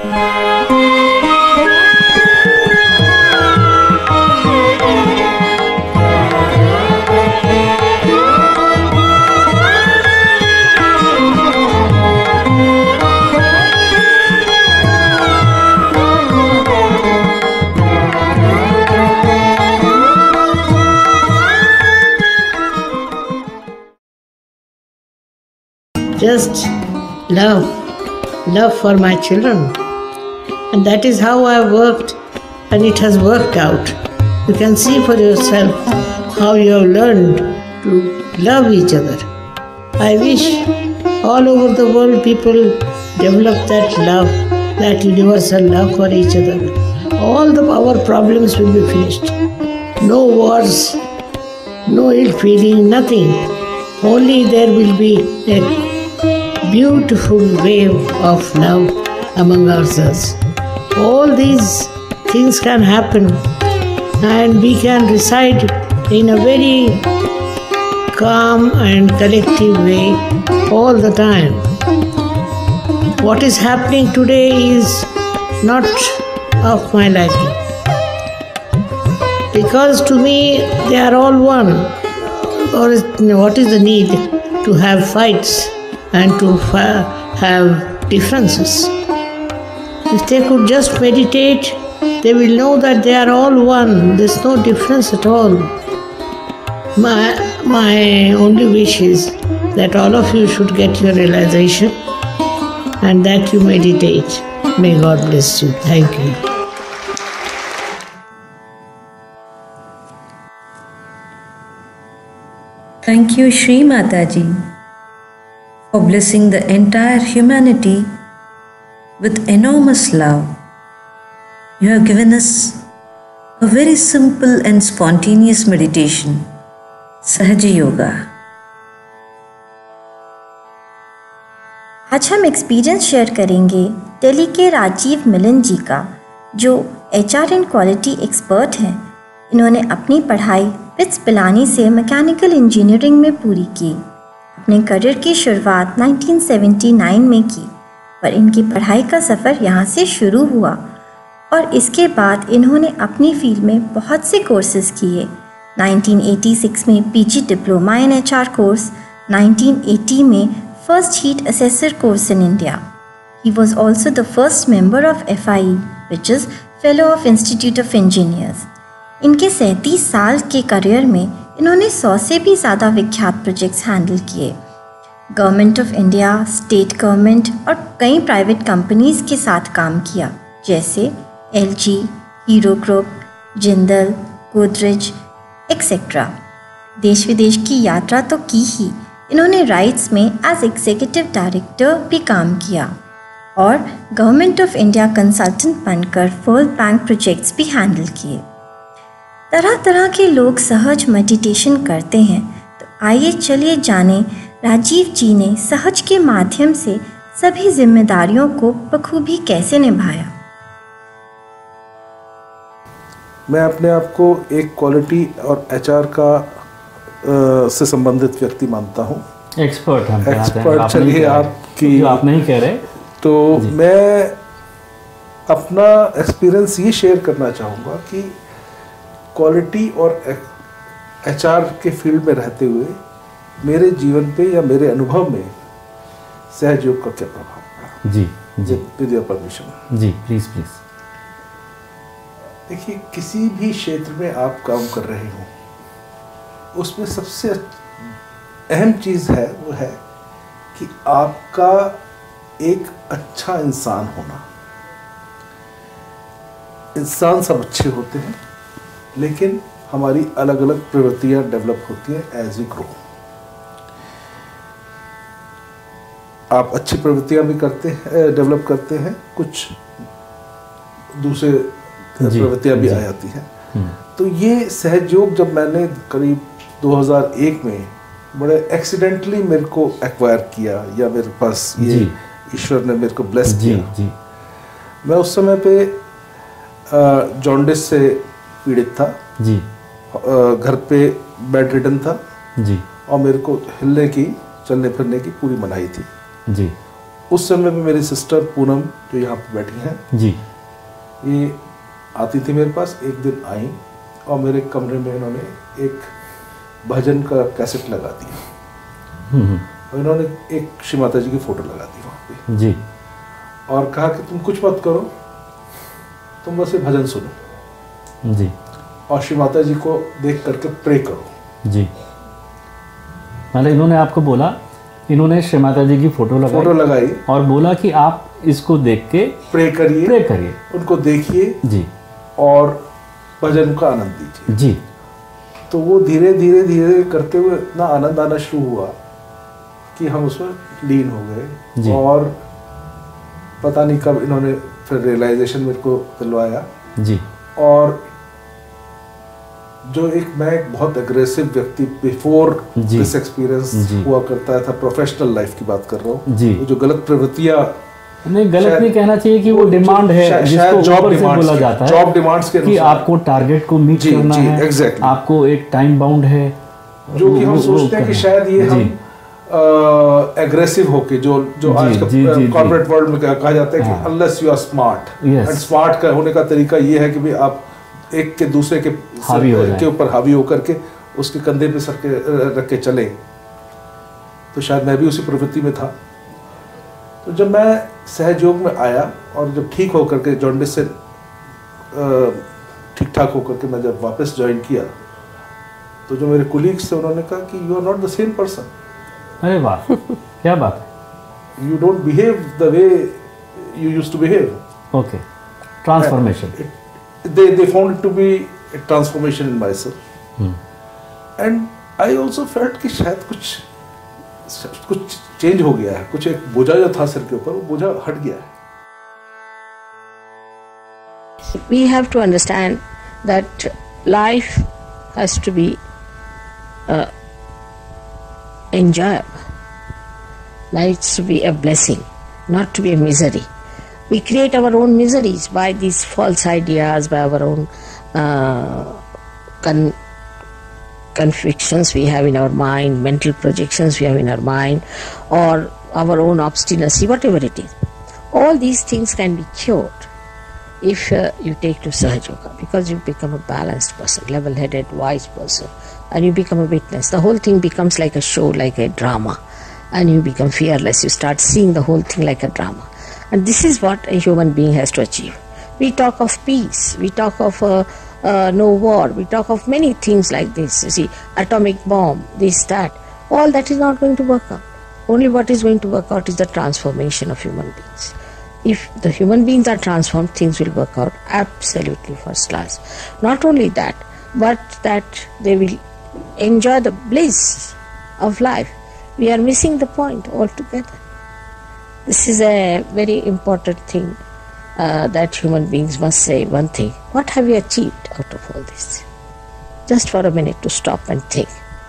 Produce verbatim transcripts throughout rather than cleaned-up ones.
Just love, love for my children. And that is how I worked, and it has worked out. You can see for yourself how you have learned to love each other. I wish all over the world people develop that love, that universal love for each other. All the our problems will be finished. No wars, no ill feeling, nothing. Only there will be a beautiful wave of love among ourselves. All these things can happen, and we can reside in a very calm and collective way all the time. What is happening today is not of my liking, because to me they are all one. Or what is the need to have fights and to have differences? If they could just meditate, they will know that they are all one. There's no difference at all. My, my only wish is that all of you should get your realization and that you meditate. May God bless you. Thank you. Thank you, ShriMataji, for blessing the entire humanity with enormous love. You have given us a very simple and spontaneous meditation, Sahaja Yoga. आज हम experience share करेंगे दिल्ली के राजीव मिलिंद जी का, जो H R and quality expert हैं। इन्होंने अपनी पढ़ाई विट्स पिलानी से मैकेनिकल इंजीनियरिंग में पूरी की। अपने करियर की शुरुआत नाइनटीन सेवेंटी नाइन में की, पर इनकी पढ़ाई का सफ़र यहाँ से शुरू हुआ और इसके बाद इन्होंने अपनी फील्ड में बहुत से कोर्सेज़ किए। नाइनटीन एटी सिक्स में PG diploma in HR course, nineteen eighty में first heat assessor course in India. He was also the first member of F I E, which is fellow of institute of engineers. इनके सैंतीस साल के career में इन्होंने सौ से भी ज़्यादा विख्यात प्रोजेक्ट्स हैंडल किए। Government of India, state government और कई प्राइवेट कंपनीज़ के साथ काम किया, जैसे L G, Hero group, Jindal, Godrej etcetera. देश विदेश की यात्रा तो की ही, इन्होंने राइट्स में एज एग्जीक्यूटिव डायरेक्टर भी काम किया और गवर्नमेंट ऑफ इंडिया कंसल्टेंट बनकर वर्ल्ड बैंक प्रोजेक्ट्स भी हैंडल किए। तरह तरह के लोग सहज मेडिटेशन करते हैं, तो आइए चलिए जाने राजीव जी ने सहज के माध्यम से सभी जिम्मेदारियों को बखूबी कैसे निभाया। मैं अपने आप को एक क्वालिटी और एचआर का आ, से संबंधित व्यक्ति मानता हूँ। एक्सपर्ट हम एक्सपर्ट चलिए आपकी जो आप नहीं कह रहे, तो मैं अपना एक्सपीरियंस ये शेयर करना चाहूँगा कि क्वालिटी और एचआर के फील्ड में रहते हुए मेरे जीवन पे या मेरे अनुभव में सहयोग का क्या प्रभाव पड़ा। जी जी, विद योर परमिशन। जी प्लीज़ प्लीज़। देखिए, किसी भी क्षेत्र में आप काम कर रहे हो, उसमें सबसे अहम चीज़ है वो है कि आपका एक अच्छा इंसान होना। इंसान सब अच्छे होते हैं, लेकिन हमारी अलग अलग प्रवृत्तियाँ डेवलप होती हैं एज वी ग्रो। आप अच्छी प्रवृत्तियाँ भी करते हैं, डेवलप करते हैं, कुछ दूसरे प्रवृत्तियाँ भी आ जाती हैं। तो ये सहयोग जब मैंने करीब दो हज़ार एक में बड़े एक्सीडेंटली मेरे को एक्वायर किया, या मेरे पास ये ईश्वर ने मेरे को ब्लेस किया। जी। मैं उस समय पे जॉन्डिस से पीड़ित था जी, घर पे बेड रिडन था जी, और मेरे को हिलने की, चलने फिरने की पूरी मनाही थी जी। उस समय में मेरी सिस्टर पूनम जो यहाँ पे बैठी हैं जी, ये आती थी मेरे पास। एक दिन आई और मेरे कमरे में इन्होंने एक भजन का कैसेट लगा दिया हम्म, और इन्होंने एक श्रीमाताजी की फ़ोटो लगा दी वहाँ पे जी, और कहा कि तुम कुछ मत करो, तुम बस ये भजन सुनो जी, और श्रीमाताजी को देख करके प्रे करो। जी। मतलब इन्होंने आपको बोला, इन्होंने श्रीमाताजी की फोटो लगाई फोटो लगाई और बोला कि आप इसको देख के प्रे करिए, प्रे करिए, उनको देखिए जी, और भजन का आनंद दीजिए। जी। तो वो धीरे धीरे धीरे करते हुए इतना आनंद आना शुरू हुआ कि हम उसमें लीन हो जी। गए और पता नहीं कब इन्होंने फिर रियलाइजेशन मेरे को दिलवाया। जी। और जो एक मैं एक बहुत एग्रेसिव व्यक्ति बिफोर दिस एक्सपीरियंस हुआ करता था, प्रोफेशनल लाइफ की बात कर रहा हूँ, जी, जो गलत प्रवृत्तियाँ, नहीं गलत नहीं कहना चाहिए कि वो डिमांड है जिसको ऊपर से बोला जाता है, जॉब डिमांड्स के कि आपको टारगेट को मीट करना है, exactly. आपको एक टाइम बाउंड है, जो कि हम सोचते हैं कि शायद ये हम एग्रेसिव होके जो जो आज का कॉर्पोरेट वर्ल्ड में कहा जाता है कि unless you are smart, and smart का होने का तरीका ये है कि भाई आप एक के दूसरे के हावी हो के ऊपर हावी होकर के उसके कंधे पे सर के रख के चले। तो शायद मैं भी उसी प्रवृत्ति में था। तो जब मैं सहयोग में आया और जब ठीक होकर के जॉन्डिस से ठीक ठाक होकर के मैं जब वापस ज्वाइन किया, तो जो मेरे कोलीग्स थे उन्होंने कहा कि you are not the same person. अरे वाह, क्या बात है। You don't behave the way you used to behave. Okay, transformation. They they found it to be a transformation in myself, hmm. and I also felt कि शायद कुछ कुछ change हो गया है, कुछ एक बोझा जो था सिर के ऊपर वो बोझा हट गया है। We have to understand that life has to be uh, enjoyable. Life has to be a blessing, not to be a misery. We create our own miseries by these false ideas, by our own uh, con- convictions we have in our mind, mental projections we have in our mind, or our own obstinacy, whatever it is. All these things can be cured if uh, you take to Sahaja, because you become a balanced person, level-headed, wise person, and you become a witness. The whole thing becomes like a show, like a drama, and you become fearless. You start seeing the whole thing like a drama. And this is what a human being has to achieve. We talk of peace, we talk of uh, uh, no war, we talk of many things like this. You see, atomic bomb, this, that. All that is not going to work out. Only what is going to work out is the transformation of human beings. If the human beings are transformed, things will work out absolutely first class. Not only that, but that they will enjoy the bliss of life. We are missing the point altogether. This is a very important thing uh, that human beings must say one thing. What have you achieved out of all this? Just for a minute to stop and think.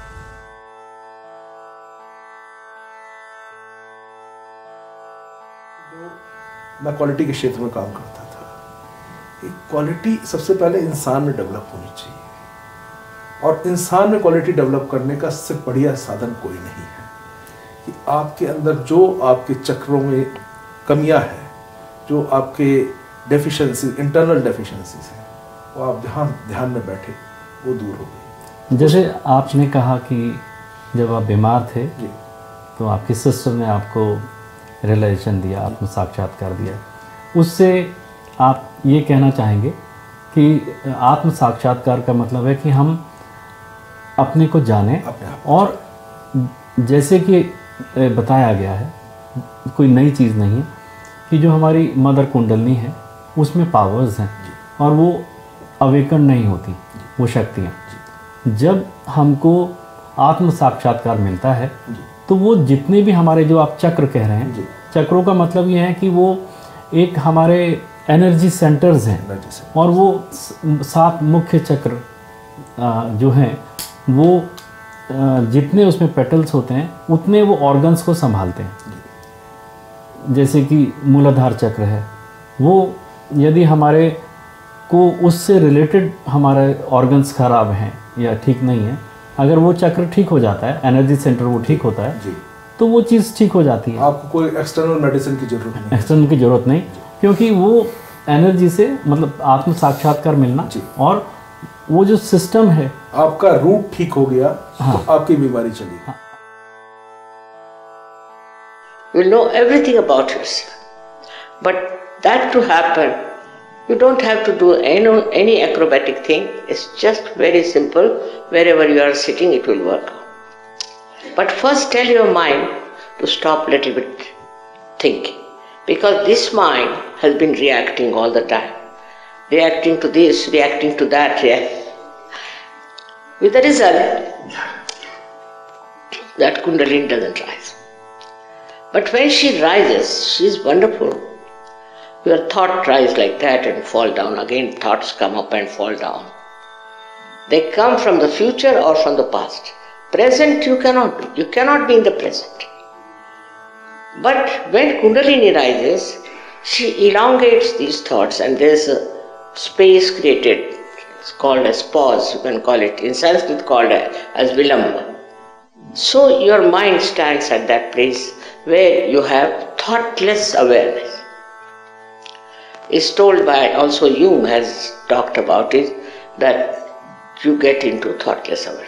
मैं quality के क्षेत्र में काम करता था। Quality सबसे पहले इंसान में डेवलप होनी चाहिए, और इंसान में क्वालिटी डेवलप करने का सबसे बढ़िया साधन कोई नहीं है कि आपके अंदर जो आपके चक्रों में कमियां हैं, जो आपके डेफिशिएंसी, इंटरनल डेफिशिएंसीज हैं, वो आप ध्यान ध्यान में बैठे वो दूर हो गई। जैसे आपने कहा कि जब आप बीमार थे जी, तो आपकी सिस्टर ने आपको रियलाइजेशन दिया, आत्म साक्षात्कार दिया। उससे आप ये कहना चाहेंगे कि आत्म साक्षात्कार का मतलब है कि हम अपने को जानें, और जैसे कि बताया गया है, कोई नई चीज़ नहीं है कि जो हमारी मदर कुंडलनी है उसमें पावर्स हैं और वो अवेकन नहीं होती, वो शक्तियाँ। जब हमको आत्म साक्षात्कार मिलता है तो वो जितने भी हमारे, जो आप चक्र कह रहे हैं, चक्रों का मतलब ये है कि वो एक हमारे एनर्जी सेंटर्स हैं, और वो सात मुख्य चक्र जो हैं वो जितने उसमें पेटल्स होते हैं उतने वो ऑर्गन्स को संभालते हैं। जैसे कि मूलाधार चक्र है, वो यदि हमारे को उससे रिलेटेड हमारे ऑर्गन्स खराब हैं या ठीक नहीं है, अगर वो चक्र ठीक हो जाता है, एनर्जी सेंटर वो ठीक होता है, तो वो चीज़ ठीक हो जाती है। आपको कोई एक्सटर्नल मेडिसिन की जरूरत नहीं, एक्सटर्नल की जरूरत नहीं, क्योंकि वो एनर्जी से मतलब आत्म साक्षात्कार मिलना और वो जो सिस्टम है, आपका रूट ठीक हो गया। हाँ। तो आपकी बीमारी चली। हाँ। You know everything about yourself, but that to happen, you don't have to do any, any acrobatic thing. It's just very simple. Wherever you are sitting, it will work. But first tell your mind to stop a little bit thinking, because this mind has been reacting all the time. Reacting to this, reacting to that, yeah. With the result that Kundalini doesn't rise. But when she rises, she is wonderful. Your thought rise like that and fall down. Again, thoughts come up and fall down. They come from the future or from the past. Present you cannot do. You cannot be in the present. But when Kundalini rises, she elongates these thoughts, and there is a space created. It's called as pause, you can call it. In Sanskrit called as vilamba. So your mind stands at that place where you have thoughtless awareness. It's told by, also Jung has talked about it, that you get into thoughtless awareness.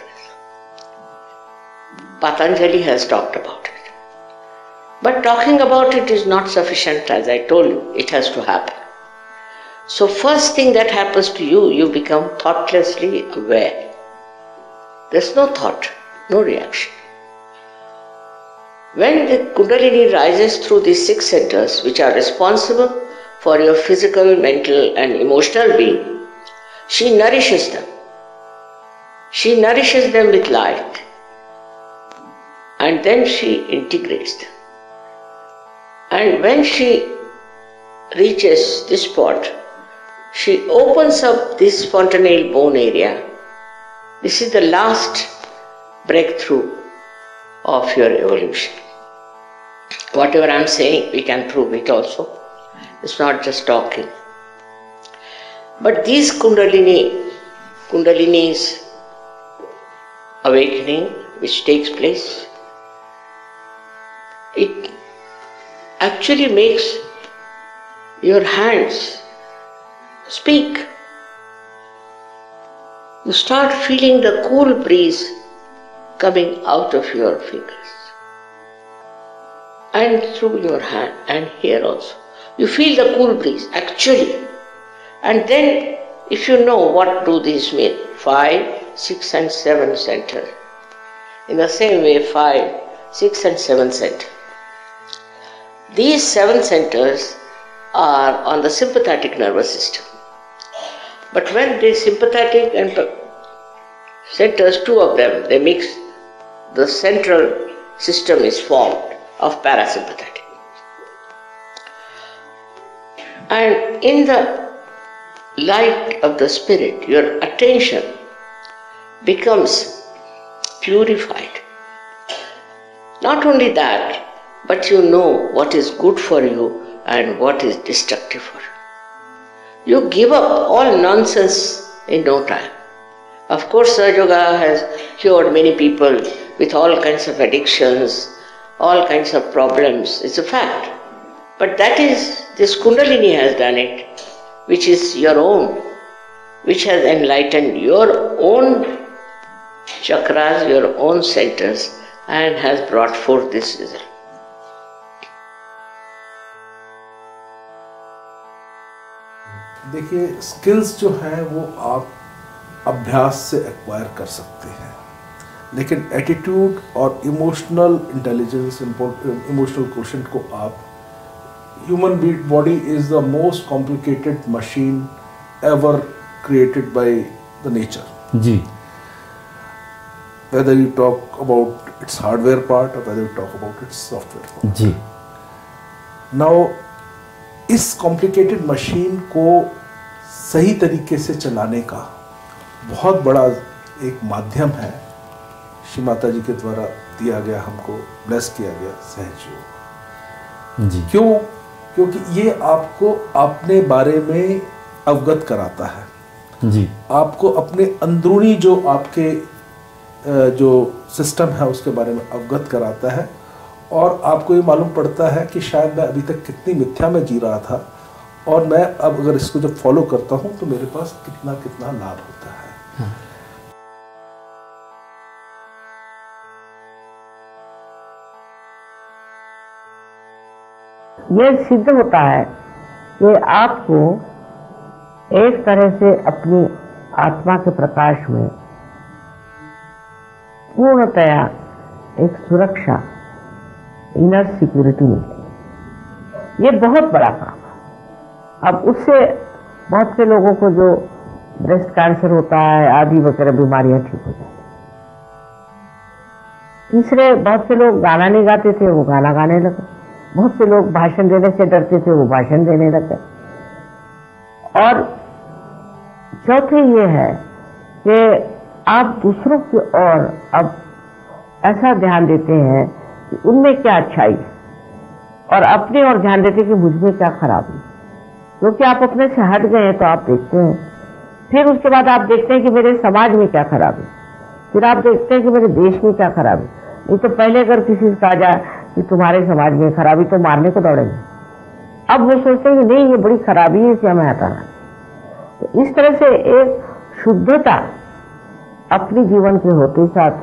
Patanjali has talked about it. But talking about it is not sufficient, as I told you, it has to happen. So first thing that happens to you, you become thoughtlessly aware. There's no thought, no reaction. When the Kundalini rises through these six centers, which are responsible for your physical, mental and emotional being, she nourishes them. She nourishes them with light, and then she integrates them. And when she reaches this spot, she opens up this fontanelle bone area. This is the last breakthrough of your evolution. Whatever I am saying, we can prove it also. It's not just talking. But these Kundalini, Kundalini's awakening which takes place, it actually makes your hands speak. You start feeling the cool breeze coming out of your fingers and through your hand, and here also. You feel the cool breeze actually. And then if you know what do these mean, five, six and seven center. In the same way, five, six and seven center. These seven centers are on the sympathetic nervous system. But when the sympathetic and centers, two of them, they mix, the central system is formed of parasympathetic. And in the light of the spirit, your attention becomes purified. Not only that, but you know what is good for you and what is destructive for you. You give up all nonsense in no time. Of course, Sahaja Yoga has cured many people with all kinds of addictions, all kinds of problems. It's a fact. But that is, this Kundalini has done it, which is your own, which has enlightened your own chakras, your own centers, and has brought forth this result. देखिए, skills जो हैं वो आप अभ्यास से acquire कर सकते हैं, लेकिन एटीट्यूड और इमोशनल इंटेलिजेंस, इमोशनल क्वोशेंट को आप, human body is the most complicated machine ever created by the nature जी. whether you talk about its hardware part or whether you talk about its software part. जी. Now, इस complicated machine को सही तरीके से चलाने का बहुत बड़ा एक माध्यम है, श्री माता जी के द्वारा दिया गया, हमको ब्लेस किया गया सहज योग जी. क्यों? क्योंकि ये आपको अपने बारे में अवगत कराता है जी. आपको अपने अंदरूनी जो आपके जो सिस्टम है उसके बारे में अवगत कराता है, और आपको ये मालूम पड़ता है कि शायद मैं अभी तक कितनी मिथ्या में जी रहा था, और मैं अब अगर इसको जब फॉलो करता हूँ तो मेरे पास कितना कितना लाभ होता है। हाँ। ये सिद्ध होता है कि आपको एक तरह से अपनी आत्मा के प्रकाश में पूर्णतया एक सुरक्षा, इनर सिक्योरिटी मिलती है। ये बहुत बड़ा काम है। अब उससे बहुत से लोगों को जो ब्रेस्ट कैंसर होता है आदि वगैरह बीमारियां ठीक हो जाती। तीसरे, बहुत से लोग गाना नहीं गाते थे, वो गाना गाने लगे। बहुत से लोग भाषण देने से डरते थे, वो भाषण देने लगे। और चौथे ये है कि आप दूसरों की ओर अब ऐसा ध्यान देते हैं कि उनमें क्या अच्छाई है, और अपनी ओर ध्यान देते कि मुझ में क्या खराबी है। क्योंकि आप अपने से हट गए तो आप देखते हैं, फिर उसके बाद आप देखते हैं कि मेरे समाज में क्या खराबी, फिर आप देखते हैं कि मेरे देश में क्या खराबी। नहीं तो पहले अगर किसी से कहा जाए कि तुम्हारे समाज में खराबी, तो मारने को दौड़ेंगे। अब वो सोचते हैं कि नहीं, ये बड़ी खराबी है, इसे हमें हटाना। तो इस तरह से एक शुद्धता अपने जीवन के होते साथ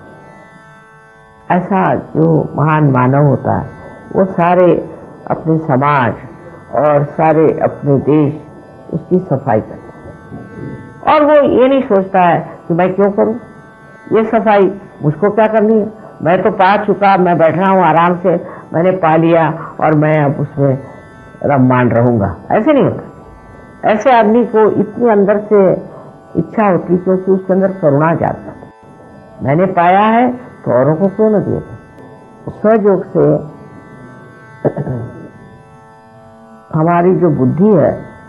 ऐसा जो महान मानव होता है वो सारे अपने समाज और सारे अपने देश उसकी सफाई करता है। और वो ये नहीं सोचता है कि मैं क्यों करूं, ये सफाई मुझको क्या करनी है, मैं तो पा चुका, मैं बैठ रहा हूं आराम से, मैंने पा लिया और मैं अब उसमें रममान रहूंगा। ऐसे नहीं होता। ऐसे आदमी को इतनी अंदर से इच्छा होती क्योंकि उसके अंदर करुणा जाता है। मैंने पाया है तो औरों को क्यों न दिए। सहयोग से हमारी जो बुद्धि है,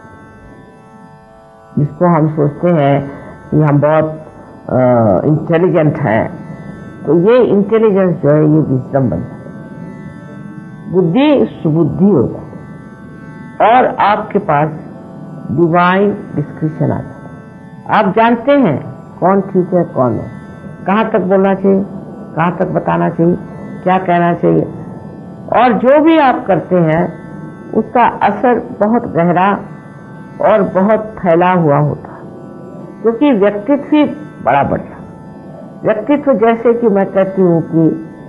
जिसको हम सोचते हैं कि हम बहुत इंटेलिजेंट हैं, तो ये इंटेलिजेंस जो है ये विजडम बनता है। बुद्धि सुबुद्धि हो जाती है और आपके पास डिवाइन डिस्क्रिप्शन आता है। आप जानते हैं कौन ठीक है कौन नहीं, कहाँ तक बोलना चाहिए, कहाँ तक बताना चाहिए, क्या कहना चाहिए। और जो भी आप करते हैं उसका असर बहुत गहरा और बहुत फैला हुआ होता है, क्योंकि व्यक्तित्व ही बड़ा बढ़िया। व्यक्तित्व जैसे कि मैं कहती हूँ कि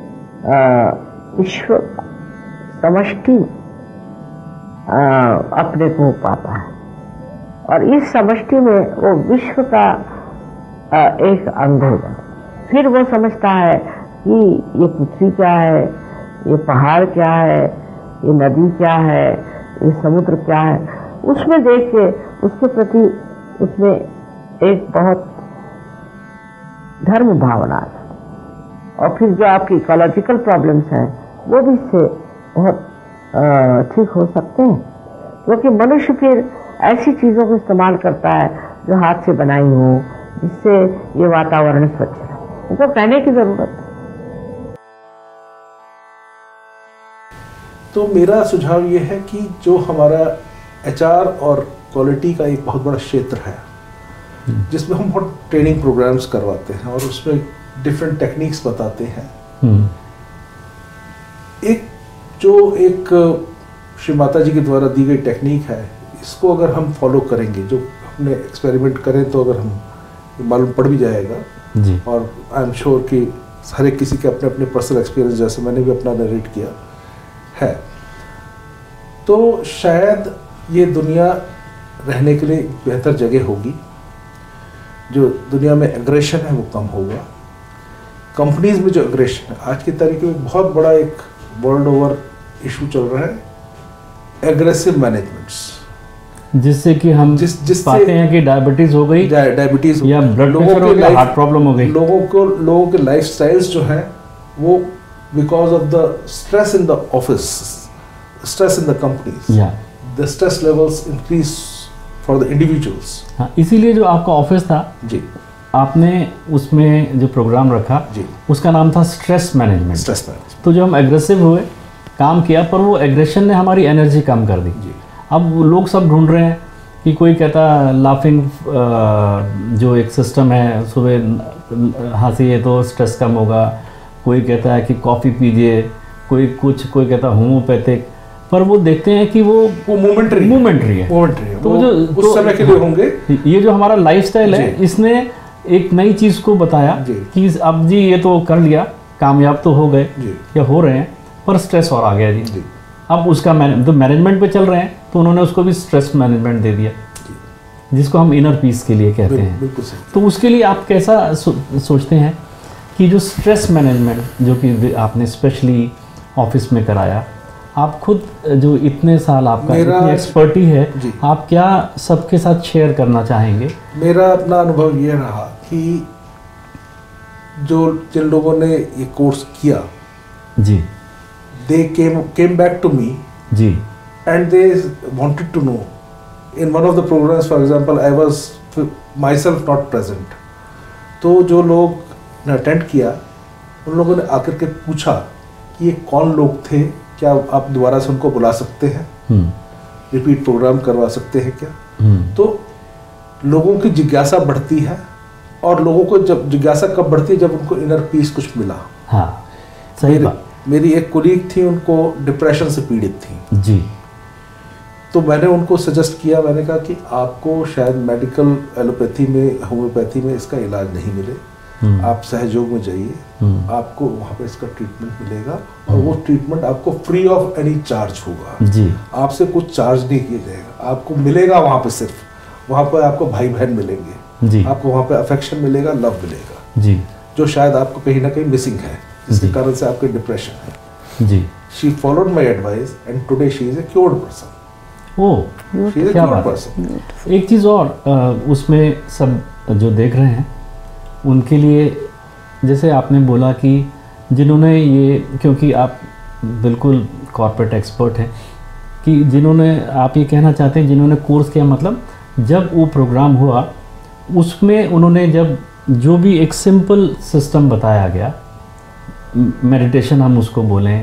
विश्व समष्टि अपने को पाता है, और इस समष्टि में वो विश्व का आ, एक अंग हो जाता है। फिर वो समझता है कि ये पृथ्वी क्या है, ये पहाड़ क्या है, ये नदी क्या है, ये समुद्र क्या है। उसमें देख के उसके प्रति उसमें एक बहुत धर्म भावना है। और फिर जो आपकी इकोलॉजिकल प्रॉब्लम्स हैं वो भी इससे बहुत ठीक हो सकते हैं, क्योंकि मनुष्य फिर ऐसी चीज़ों को इस्तेमाल करता है जो हाथ से बनाई हो, जिससे ये वातावरण स्वच्छ रहे। उनको कहने की जरूरत है। तो मेरा सुझाव ये है कि जो हमारा एचआर और क्वालिटी का एक बहुत बड़ा क्षेत्र है, जिसमें हम बहुत ट्रेनिंग प्रोग्राम्स करवाते हैं और उसमें डिफरेंट टेक्निक्स बताते हैं। एक जो एक श्रीमाता जी के द्वारा दी गई टेक्निक है, इसको अगर हम फॉलो करेंगे, जो हमने एक्सपेरिमेंट करें तो अगर हम मालूम पड़ भी जाएगा जी। और आई एम श्योर कि हर एक किसी के अपने अपने पर्सनल एक्सपीरियंस, जैसे मैंने भी अपना नरेट किया है, तो शायद ये दुनिया रहने के लिए बेहतर जगह होगी। जो दुनिया में एग्रेशन है वो कम होगा। कंपनीज में जो एग्रेशन है, आज की तारीख में बहुत बड़ा एक वर्ल्ड ओवर इशू चल रहा है, एग्रेसिव मैनेजमेंट्स, जिससे कि हम जिस जिस पाते हैं कि डायबिटीज हो गई, डायबिटीज या ब्लड प्रेशर हो गया, हार्ट प्रॉब्लम हो गई। लोगों को लोगों के लाइफस्टाइल्स जो है वो because of the stress in the office, stress in the companies, the stress levels increase for the individuals. हाँ, इसीलिए जो आपका ऑफिस था जी, आपने उसमें जो प्रोग्राम रखा जी, उसका नाम था स्ट्रेस मैनेजमेंट। Stress management. तो जो हम एग्रेसिव हुए, काम किया, पर वो एग्रेशन ने हमारी एनर्जी कम कर दी जी। अब लोग सब ढूंढ रहे हैं कि कोई कहता लाफिंग जो एक सिस्टम है, सुबह हंसीए तो स्ट्रेस कम होगा, कोई कहता है कि कॉफ़ी पीजिए कोई कुछ, कोई कहता होम्योपैथिक, पर वो देखते हैं कि वो वो मोमेंटरी मोमेंटरी है, मोमेंटरी है, तो वो जो उस तो, समय के लिए होंगे। ये जो हमारा लाइफस्टाइल है, इसने एक नई चीज़ को बताया कि अब जी ये तो कर लिया, कामयाब तो हो गए या हो रहे हैं, पर स्ट्रेस और आ गया जी, जी। अब उसका तो मैनेजमेंट पे चल रहे हैं, तो उन्होंने उसको भी स्ट्रेस मैनेजमेंट दे दिया, जिसको हम इनर पीस के लिए कहते हैं। तो उसके लिए आप कैसा सो, सोचते हैं कि जो स्ट्रेस मैनेजमेंट जो कि आपने स्पेशली ऑफिस में कराया, आप खुद जो इतने साल आपका इतनी एक्सपर्टी है, आप क्या सबके साथ शेयर करना चाहेंगे? मेरा अपना अनुभव ये रहा कि जो जिन लोगों ने ये कोर्स किया जी, they came came back to me जी, and they wanted to know in one of the programs, for example I was myself not present, तो जो लोग ने अटेंड किया उन लोगों ने आकर के पूछा कि ये कौन लोग थे, क्या आप दोबारा से उनको बुला सकते हैं, रिपीट प्रोग्राम करवा सकते हैं क्या? तो लोगों की जिज्ञासा बढ़ती है, और लोगों को जब जिज्ञासा कब बढ़ती है, जब उनको इनर पीस कुछ मिला। हाँ, सही बात। मेरी एक कोलीग थी, उनको डिप्रेशन से पीड़ित थी जी, तो मैंने उनको सजेस्ट किया, मैंने कहा कि आपको शायद मेडिकल एलोपैथी में, होम्योपैथी में इसका इलाज नहीं मिले, आप सहयोग में जाइए, आपको वहाँ पे इसका ट्रीटमेंट मिलेगा, और वो ट्रीटमेंट आपको फ्री ऑफ एनी चार्ज होगा जी, आपसे कुछ चार्ज नहीं किया जाएगा, आपको मिलेगा वहाँ पे, सिर्फ वहाँ पे आपको भाई बहन मिलेंगे जी, आपको वहाँ पे अफेक्शन मिलेगा, लव मिलेगा जी, जो शायद आपको कहीं ना कहीं मिसिंग है, जिसके कारण से आपके डिप्रेशन है जी। She followed my advice and today she is a cured person. ओह, क्या बात है। एक चीज़ और, उसमें सब जो देख रहे हैं उनके लिए, जैसे आपने बोला कि जिन्होंने ये, क्योंकि आप बिल्कुल कॉर्पोरेट एक्सपर्ट हैं, कि जिन्होंने, आप ये कहना चाहते हैं जिन्होंने कोर्स किया, मतलब जब वो प्रोग्राम हुआ उसमें उन्होंने जब जो भी एक सिंपल सिस्टम बताया गया, मेडिटेशन हम उसको बोलें,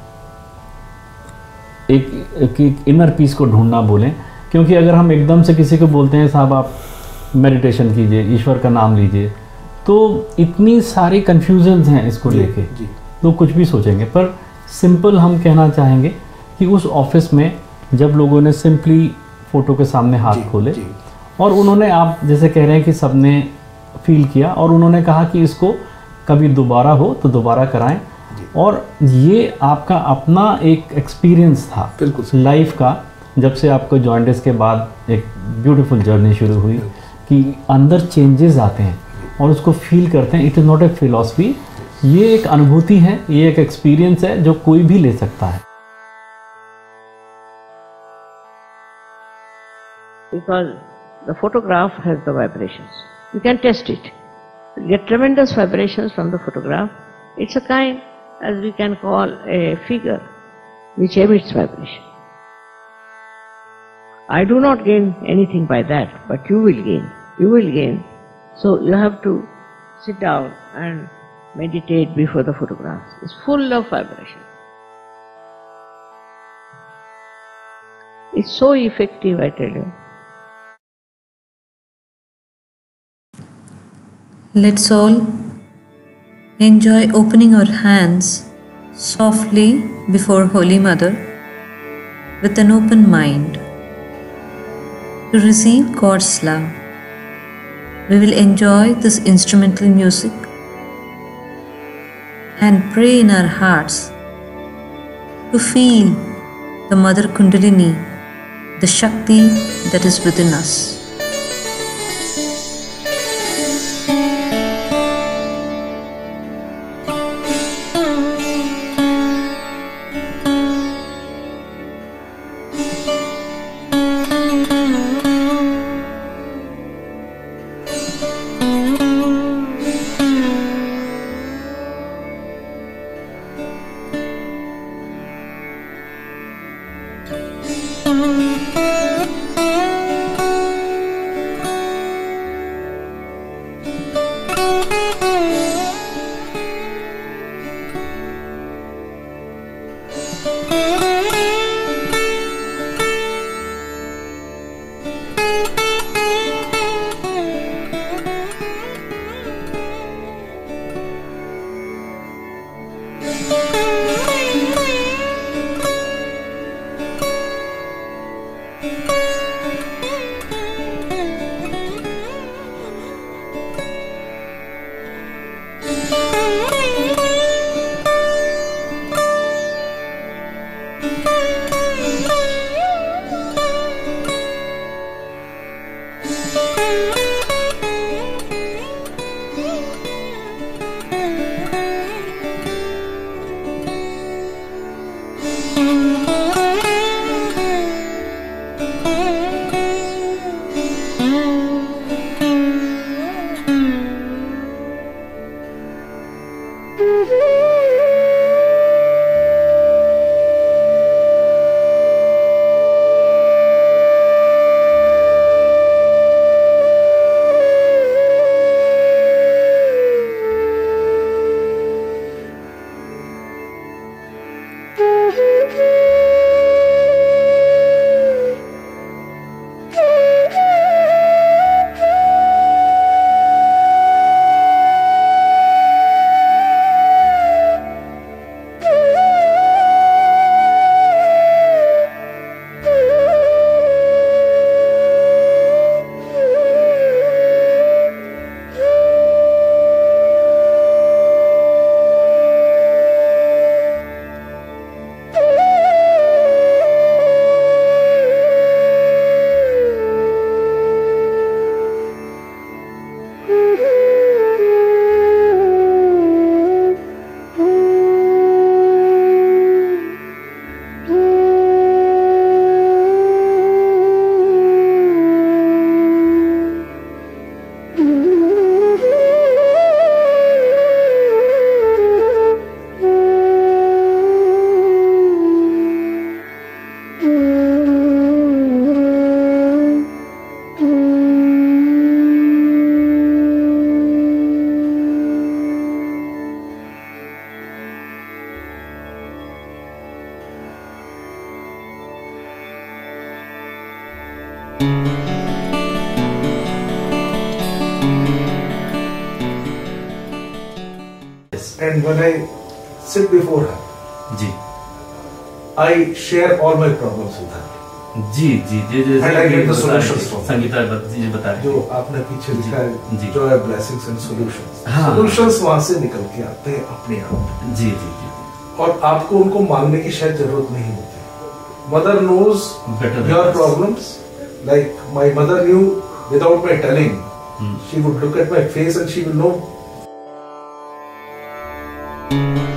एक, एक इनर पीस को ढूंढना बोलें, क्योंकि अगर हम एकदम से किसी को बोलते हैं साहब आप मेडिटेशन कीजिए, ईश्वर का नाम लीजिए, तो इतनी सारी कन्फ्यूजन्स हैं इसको लेके, तो कुछ भी सोचेंगे। पर सिंपल हम कहना चाहेंगे कि उस ऑफिस में जब लोगों ने सिंपली फ़ोटो के सामने हाथ जी, खोले जी। और उन्होंने, आप जैसे कह रहे हैं कि सबने फील किया, और उन्होंने कहा कि इसको कभी दोबारा हो तो दोबारा कराएं, और ये आपका अपना एक एक्सपीरियंस था लाइफ का, जब से आपको जॉइंटिस के बाद एक ब्यूटीफुल जर्नी शुरू हुई कि अंदर चेंजेस आते हैं और उसको फील करते हैं। It is not a philosophy, ये एक अनुभूति है, ये एक एक्सपीरियंस है जो कोई भी ले सकता है। Because the photograph has the vibrations. You can test it. You get tremendous vibrations from the photograph. It's a kind, as we can call, a figure which emits vibration. I do not gain anything by that, but you will gain. You will gain. So you have to sit down and meditate before the photograph. It's full of vibration. It's so effective, I tell you. Let's all enjoy opening our hands softly before Holy Mother with an open mind to receive God's love. We will enjoy this instrumental music and pray in our hearts to feel the Mother Kundalini, the Shakti that is within us. And when I sit before her, ji I share all my problems with her. जी जी जी जैसे And I get the बता रहे solutions थे, from her. Sangeeta बत- जी बता रहे जो थे। आपने पीछे लिखा है, जी। जो है blessings and solutions. हाँ। Solutions वहां से निकल के आते हैं अपने आप, जी जी जी और आपको उनको मांगने की शायद जरूरत नहीं होती. Mother knows Better than your us. problems. Like my mother knew without my telling. She would look at my face and she will know.